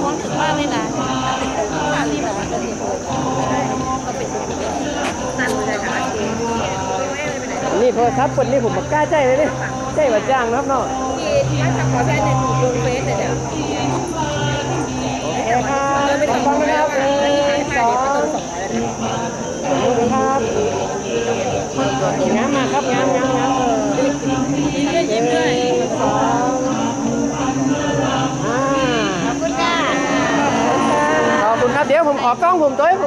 องถึงมากเลยนะที่แบบว่าก็เป็นนั่นเลยค่ะนี่โทรศัพท์คนนี้ผมบอกกล้าใจเลยนี่ใจว่าจ้างนะครับเนาะที่ถ้าขอใช้ในถูกลงเฟซเดี๋ยวโอเคครับขอบคุณนะครับสองครับงามมากครับงามยิ้มด้วยสองขอบคุณค่ะขอบคุณครับเดี๋ยวผมขอกล้องผมด้วย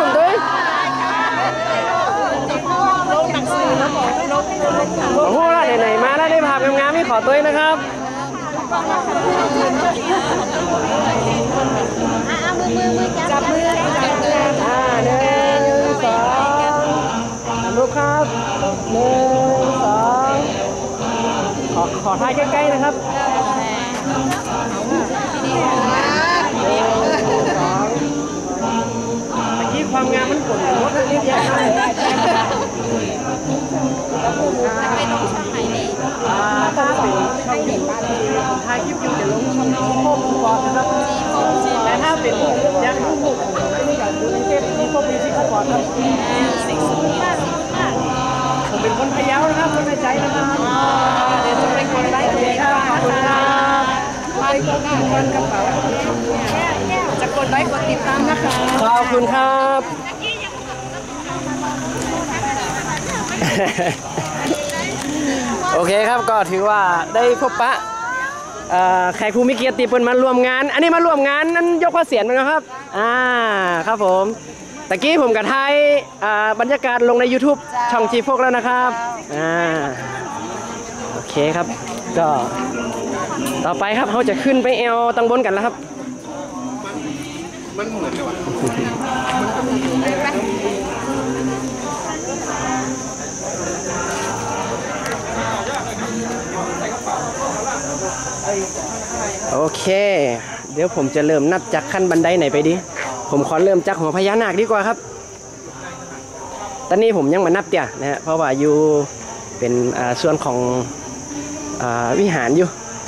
ลงหนังสือแล้วบอกลงโอ้โหไหนมาแล้วได้ภาพงามๆนี่ขอตัวนะครับจับมือหนึ่งสองลูกครับหนึ่งสองขอถ่ายใกล้ๆนะครับความงามมันผลลดนิดเดียวไปลงช่องไหนดีถ้าเป็นช่องเด็กบ้านผมถ่ายคลิปอยู่จะลงช่องจีโฟมก่อนนะครับแต่ถ้าเป็นยังลูกไม่ได้การดูในเทปจีโฟมมีซิกก่อนครับผมเป็นคนพะเยานะครับคนในใจนะครับเดี๋ยวจะไปกดไลค์ตัวนี้ขอบคุณครับไปกดกันกระเป๋าจะกดไลค์กดติดตามนะคะขอบคุณครับโอเคครับก็ถือว่าได้พบปะแขกผู้มีเกียรติเปิดมาร่วมงานอันนี้มาร่วมงานนั้นยกข้อเสียงนะครับครับผมตะกี้ผมกับไทยบรรยากาศลงใน YouTube ช่องจีโฟกแล้วนะครับโอเคครับก็ต่อไปครับเขาจะขึ้นไปแอลตังบนกันแล้วครับมันเหมือนกันวะโอเคเดี๋ยวผมจะเริ่มนับจากขั้นบันไดไหนไปดีผมขอเริ่มจากหัวพญานาคดีกว่าครับตอนนี้ผมยังมานับเตี่ยนะฮะเพราะว่าอยู่เป็นส่วนของวิหารอยู่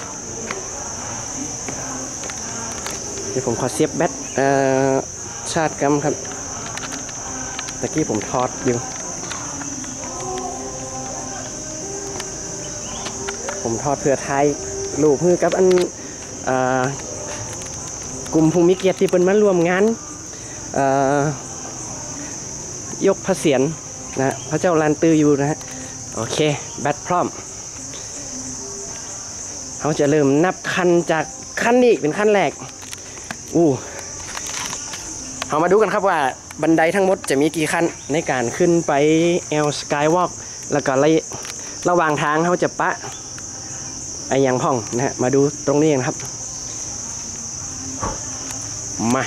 เดี๋ยวผมขอเสียบแบตชาร์จกัมครับตะกี้ผมทอดอยู่ผมทอดเพื่อไทยลูกมือกับอันกลุ่มภูมิเกียรติที่เป็นมาร่วมงานยกพระเศียรนะพระเจ้าลานตืออยู่นะฮะโอเคแบตพร้อมเขาจะเริ่มนับขั้นจากขั้นนี้เป็นขั้นแรกเรามาดูกันครับว่าบันไดทั้งหมดจะมีกี่ขั้นในการขึ้นไปแอลสกายวอล์กแล้วก็ระหว่างทางเขาจะปะไอ้ยังพ่องนะฮะมาดูตรงนี้นะครับมา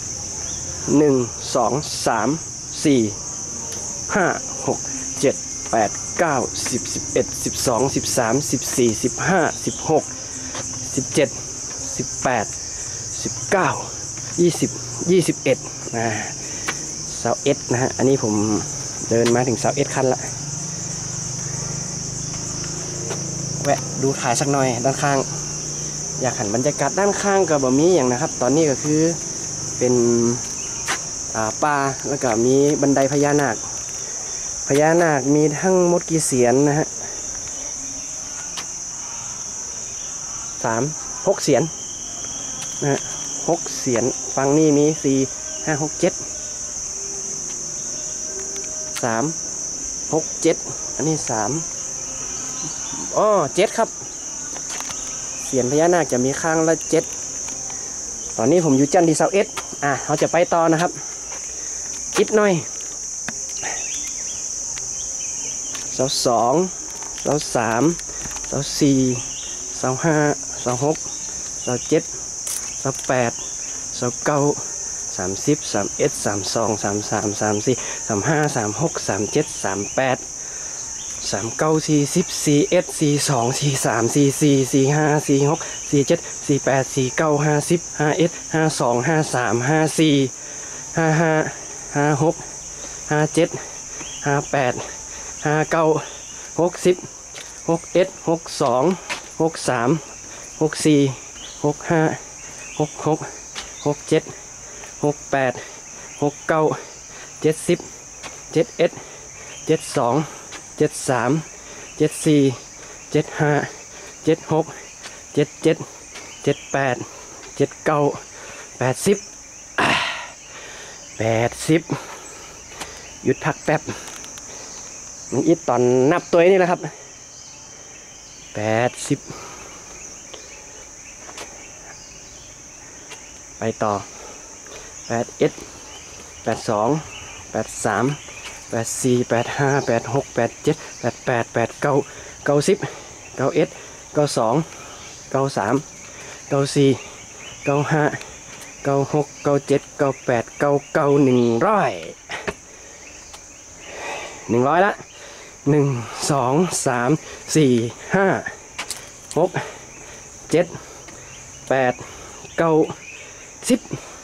1 2 3 4 5 6 7 8 9 10 11 12 13 14 15 16 17 18 19 20 21เสาเอสนะฮะอันนี้ผมเดินมาถึงเสาเอสขั้นละแวะดูถ่ายสักหน่อยด้านข้างอยากหันบรรยากาศด้านข้างกับบะหมี่อย่างนะครับตอนนี้ก็คือเป็นป่าแล้วก็มีบันไดพญานาคมีทั้งหมดกี่เสียนนะฮะ6 เสียนนะฮะ6 เสียนฝั่งนี้มี4 5 6 7 3 6 7อันนี้3 7ครับเสียนพญานาคจะมีข้างละ7ตอนนี้ผมอยู่จันที่เสาเอสเราจะไปต่อนะครับคิดหน่อยเสา2เสา3เสา4เสา5เสา6เสา7เสา8เสา9 30 31 32 33 34 35 36 37 38 39 40 41 42 43 44 45 46 47 48 49 50 51 52 53 54 55 56 57 58 59 60 61 62 63 64 65 66 67 68 69 70 71 72 73 74 75 76 77 78 79 80 หยุดพักแป๊บมันอิดตอนนับตัวนี่แหละครับ80ไปต่อ81 82 83 84 85 86 87 88 89 90 91 92 93 94 95 96 97 98 99 100ละ1 2 3 4 5 6 7 8 9 10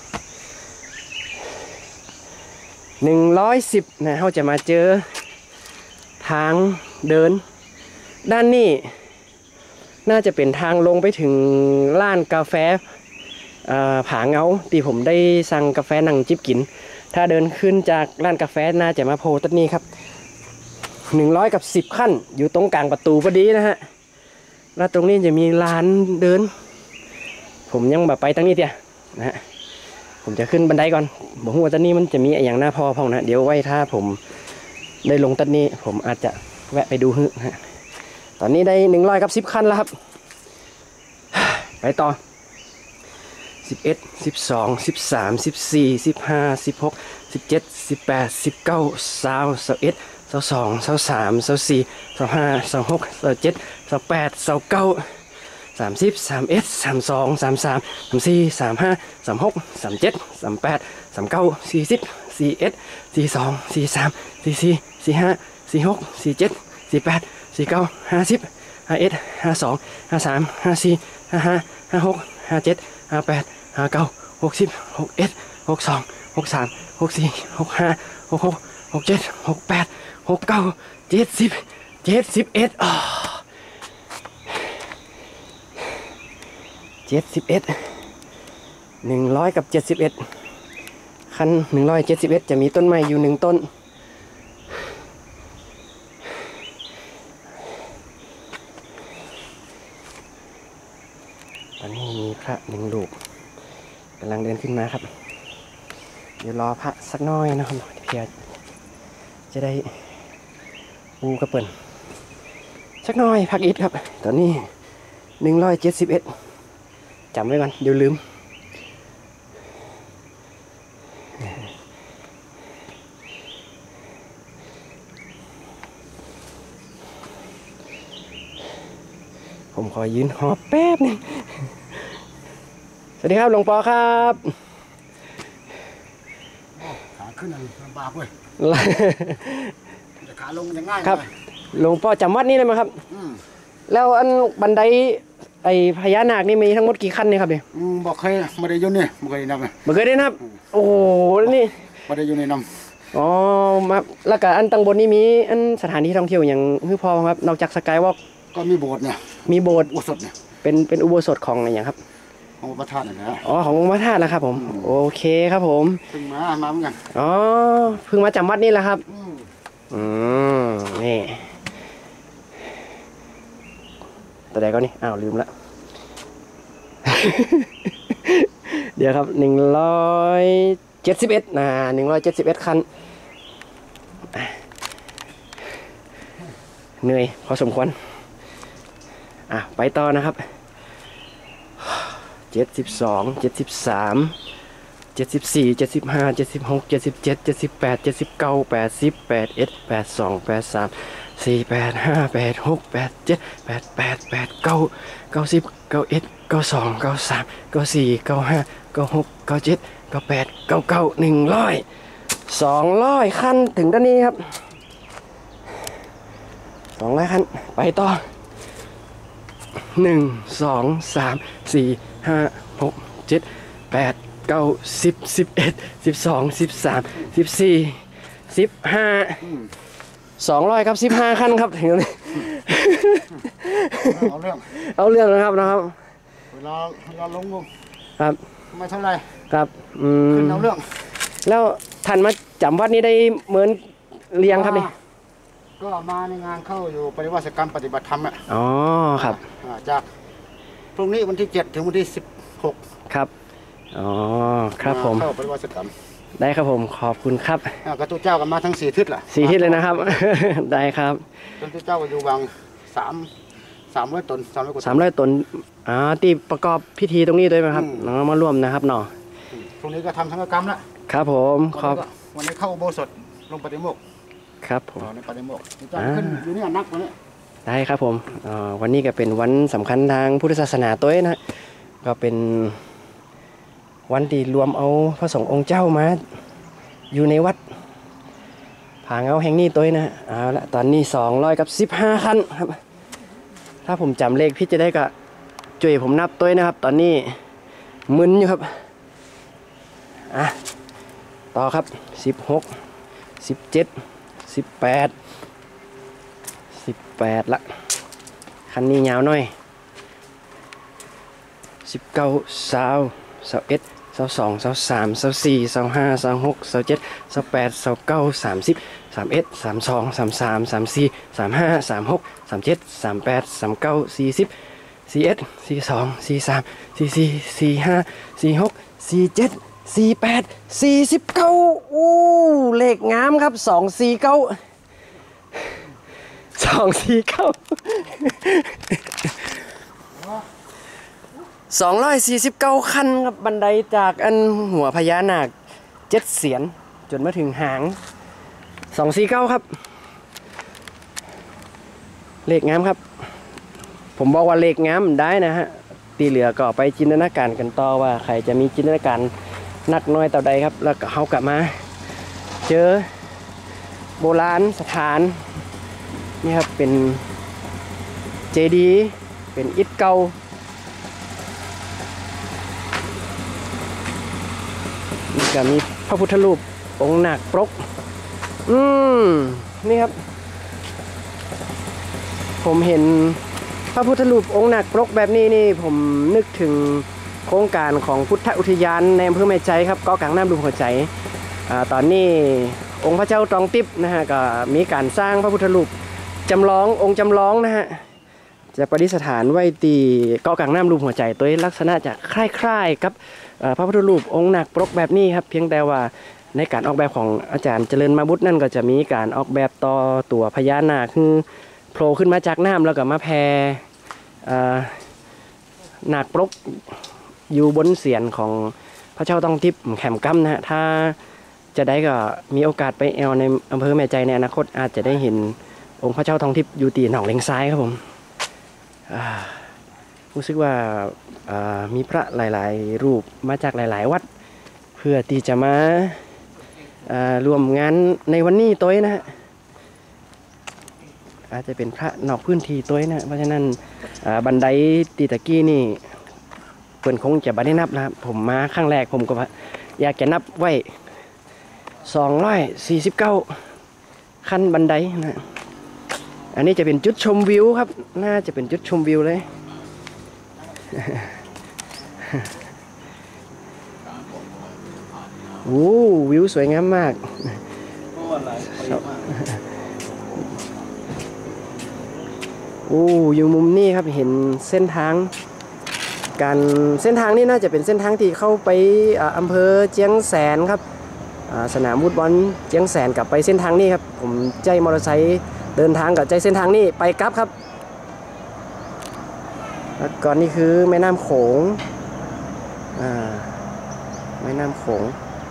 110นะเขาจะมาเจอทางเดินด้านนี้น่าจะเป็นทางลงไปถึงร้านกาแฟผาเงาที่ผมได้สั่งกาแฟนั่งจิบกินถ้าเดินขึ้นจากร้านกาแฟน่าจะมาโพต้นนี้ครับ110ขั้นอยู่ตรงกลางประตูพอดีนะฮะแล้วตรงนี้จะมีลานเดินผมยังแบบไปตั้งนี้เดียวนะฮะผมจะขึ้นบันไดก่อนบอกว่าต้นนี้มันจะมีอย่างหน้าพอพองนะเดี๋ยวไว้ถ้าผมได้ลงต้นนี้ผมอาจจะแวะไปดูฮึฮะตอนนี้ได้110ขั้นแล้วครับไปต่อ11 12 13 14 15 16 17 18 19 20 21 22 23 24 25 26 27 28 29 30 31 32 33 34 35 36 37 38 39 40 41 42 43 44 45 46 47 48 49 50 51 52 53 54 55 56 57 58 59 60 61 62 63 64 65 66 67 68 69 70 71100กับ71คัน171จะมีต้นไม้อยู่1ต้นตอนนี้มีพระ1รูปกำลังเดินขึ้นมาครับเดี๋ยวรอพระสักน้อยนะครับเพียจะได้ปูกระเปิ่นสักน้อยพักอิฐครับตอนนี้171จำไว้ก่อนเดี๋ยวลืมผมขอยืนหอบแป๊บนึงสวัสดีครับหลวงปอครับขาขึ้นลำบากเว้ยแต่ขาลงจะง่ายครับหลวงปอจำวัดนี่เลยมั้ยครับแล้วอันบันไดไอ้พญานาคนี่มีทั้งหมดกี่ขั้นเนี่ยครับเนี่ยบอกเคยไม่ได้อยู่นี่ไม่เคยนับเลยไม่เคยได้นับโอ้โหนี่ไม่ได้อยู่ในน้ำอ๋อมาแล้วก็อันตั้งบนนี้มีอันสถานที่ท่องเที่ยวอย่างคือพอครับนอกจากสกายวอล์กก็มีโบสถ์เนี่ยมีโบสถ์อุโบสถเนี่ยเป็นอุโบสถของอะไรอย่างครับของพระธาตุนะอ๋อของพระธาตุแล้วครับผมโอเคครับผมเพิ่งมาเหมือนกันอ๋อเพิ่งมาจำวัดนี่แหละครับนี่ตัวใดก็นี่อ้าวลืมละ เดี๋ยวครับ171171คันเหนื่อยพอสมควรไปต่อนะครับ72 73 74 75 76 77 78 79 80 81 82 83 485 86 87 88 89 90 91 92 93 94 95 96 97 98 99 100 200ขั้นถึงด้านนี้ครับ200ขั้นไปต่อ1 2 3 4 5 6 7 8 9 10 11 12 13 14 15 200ครับ15ขั้นครับถึงตรงนี้เอาเรื่องนะครับเวลาลงครับไม่เท่าไหร่ครับขึ้นเอาเรื่องแล้วท่านมาจำวัดนี้ได้เหมือนเรียงครับนี่ก็มาในงานเข้าอยู่ปฏิวัติกรรมปฏิบัติธรรมอ่ะอ๋อครับจากพรุ่งนี้วันที่7ถึงวันที่16 ครับอ๋อครับผมเข้าปฏิวัติกรรมได้ครับผมขอบคุณครับกระตุ้เจ้ากันมาทั้ง4 ทิศล่ะ 4 ทิศเลยนะครับ ได้ครับกระตุ้เจ้าก็อยู่วัง300 ตน300 กว่าตน 300 ตนที่ประกอบพิธีตรงนี้ด้วยไหมครับน้องมาร่วมนะครับเนาะพรุ่งนี้ก็ทำสังฆกรรมแล้วครับผมขอบวันนี้เข้าอุโบสถลงปฏิโมกข์ครับผมในปฏิโมกข์เจ้าขึ้นอยู่นี่นักวันนี้ได้ครับผมวันนี้ก็เป็นวันสำคัญทางพุทธศาสนาตัวนะก็เป็นวันที่รวมเอาพระสงฆ์องค์เจ้ามาอยู่ในวัดผาเงาแห่งนี้ตัวนะเอาละตอนนี้215 คันครับถ้าผมจำเลขพี่จะได้ก็ช่วยผมนับตัวนะครับตอนนี้มึนอยู่ครับต่อครับ16 17 18ละคันนี้ยาวหน่อย19 20 21 22 23 24 25 26 27 28 29 30 31 32 33 34 35 36 37 38 39 40 41 42 43 44 45 46 47 48 49เลขงามครับ249 249 คันครับบันไดจากอันหัวพญานาค7 เสียนจนมาถึงหาง249ครับเลขงามครับผมบอกว่าเลขงามได้นะฮะตีเหลือก็ไปจินตนาการกันต่อว่าใครจะมีจินตนาการนักน้อยต่อใดครับแล้วก็เขากลับมาเจอโบราณสถานนี่ครับเป็นเจดีย์เป็นอิฐเก่านี่ก็มีพระพุทธรูปองค์นาคปรกนี่ครับผมเห็นพระพุทธรูปองค์นาคปรกแบบนี้นี่ผมนึกถึงโครงการของพุทธอุทยานในอำเภอแม่ใจครับเกาะกลางน้ำรูมหัวใจตอนนี้องค์พระเจ้าตองติ๊บนะฮะก็มีการสร้างพระพุทธรูปจำลององค์จำลองนะฮะจะประดิษฐานไว้ตีเกาะกลางน้ำรูมหัวใจตัวลักษณะจะคล้ายๆกับพระพุทธรูปองค์นาคปรกแบบนี้ครับเพียงแต่ว่าในการออกแบบของอาจารย์เจริญมาบุตรนั่นก็จะมีการออกแบบต่อตัวพญานาคคือโผล่ขึ้นมาจากน้ำแล้วก็มาแผ่นาคปรกอยู่บนเสียนของพระเจ้าต้องทิพย์แขมกัมนะฮะถ้าจะได้ก็มีโอกาสไปแอลในอำเภอแม่ใจในอนาคตอาจจะได้เห็นองค์พระเจ้าทองทิพย์อยู่ตีหนองเลงซ้ายครับผมรู้สึกว่ามีพระหลายๆรูปมาจากหลายๆวัดเพื่อที่จะมารวมงานในวันนี้ตัวนะฮะอาจจะเป็นพระนอกพื้นที่ตัวนะเพราะฉะนั้นบันไดตีตะกี้นี่เปิ่นคงจะบันได้นับนะครับผมมาครั้งแรกผมก็อยากจะนับไว้249ขั้นบันไดนะอันนี้จะเป็นจุดชมวิวครับน่าจะเป็นจุดชมวิวเลยโอ้วิวสวยงามมากโอ้อยู่มุมนี้ครับเห็นเส้นทางเส้นทางนี้น่าจะเป็นเส้นทางที่เข้าไปอำเภอเจียงแสนครับสนามฟุตบอลเจียงแสนกลับไปเส้นทางนี้ครับผมใจมอเตอร์ไซค์เดินทางกับใจเส้นทางนี้ไปกลับครับแล้วก่อนนี่คือแม่น้ำโขงแม่น้ำโขง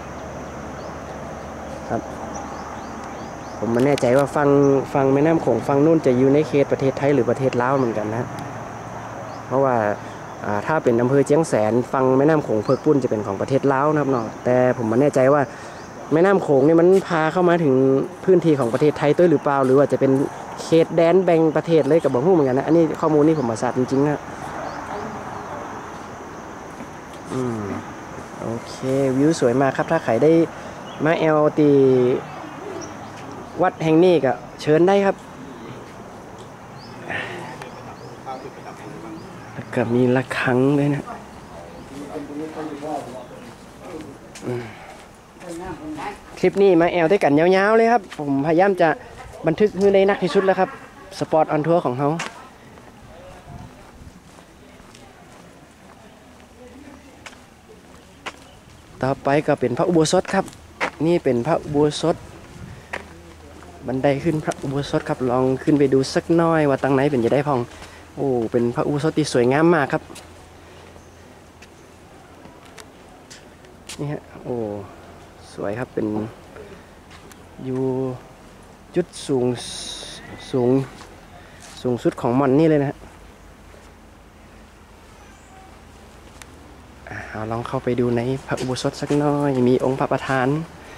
ครับผมไม่แน่ใจว่าฟังแม่น้ำโขงฟังนู่นจะอยู่ในเขตประเทศไทยหรือประเทศลาวเหมือนกันนะเพราะว่าถ้าเป็นอำเภอเจียงแสนฟังแม่น้ำโขงเพิกปุ้นจะเป็นของประเทศลาวนะครับเนาะแต่ผมไม่แน่ใจว่าแม่น้ำโขงนี่มันพาเข้ามาถึงพื้นที่ของประเทศไทยด้วยหรือเปล่าหรือว่าจะเป็นเขตแดนแบ่งประเทศเลยกับบ่ฮู้เหมือนกันนะอันนี้ข้อมูลนี่ผมมาทราบจริงๆนะโอเควิวสวยมากครับถ้าใครได้มาแอลตีวัดแห่งนี้ก็เชิญได้ครับแล้วก็มีระฆังด้วยนะคลิปนี้มาแอลด้วยกันยาวๆเลยครับผมพยายามจะบันทึกให้ได้นักที่สุดแล้วครับสปอร์ตออนทัวร์ของเขาต่อไปก็เป็นพระอุโบสถครับนี่เป็นพระอุโบสถบันไดขึ้นพระอุโบสถครับลองขึ้นไปดูสักน้อยว่าตั้งไหนเป็นจะได้พองโอ้เป็นพระอุโบสถที่สวยงามมากครับนี่ฮะโอ้สวยครับเป็นอยู่จุดสูงสุดของมันนี่เลยนะฮะเอาลองเข้าไปดูในพระอุโบสถสักน้อยมีองค์พระประธาน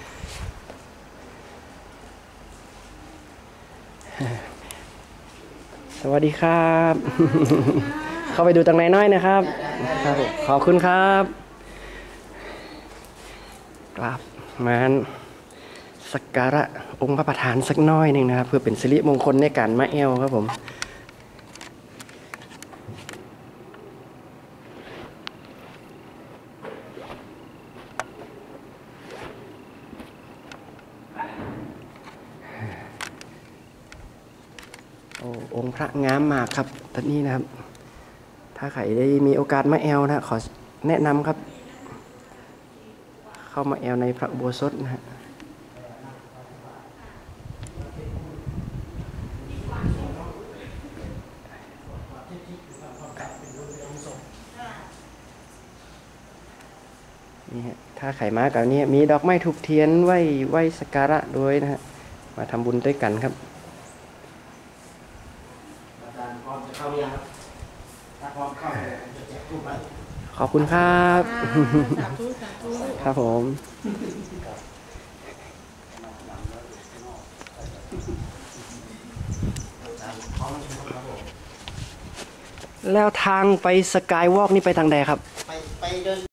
สวัสดีครับ เข้าไปดูตรงไหนน้อยนะครับครับขอบคุณครับกราบมาสักการะองค์พระประธานสักน้อยหนึ่งนะครับเพื่อเป็นสิริมงคลในการมาแอลครับผมองค์พระงามมากครับตอนนี้นะครับถ้าใครได้มีโอกาสมาแอลนะขอแนะนำครับเข้ามาแอลในพระอุโบสถนะฮะนี่ฮะถ้าใครมากับนี้มีดอกไม้ถูกเทียนไหว้สักการะด้วยนะฮะมาทำบุญด้วยกันครับขอบคุณครับครับผมแล้วทางไปสกายวอล์กนี่ไปทางใดครับไปเดิน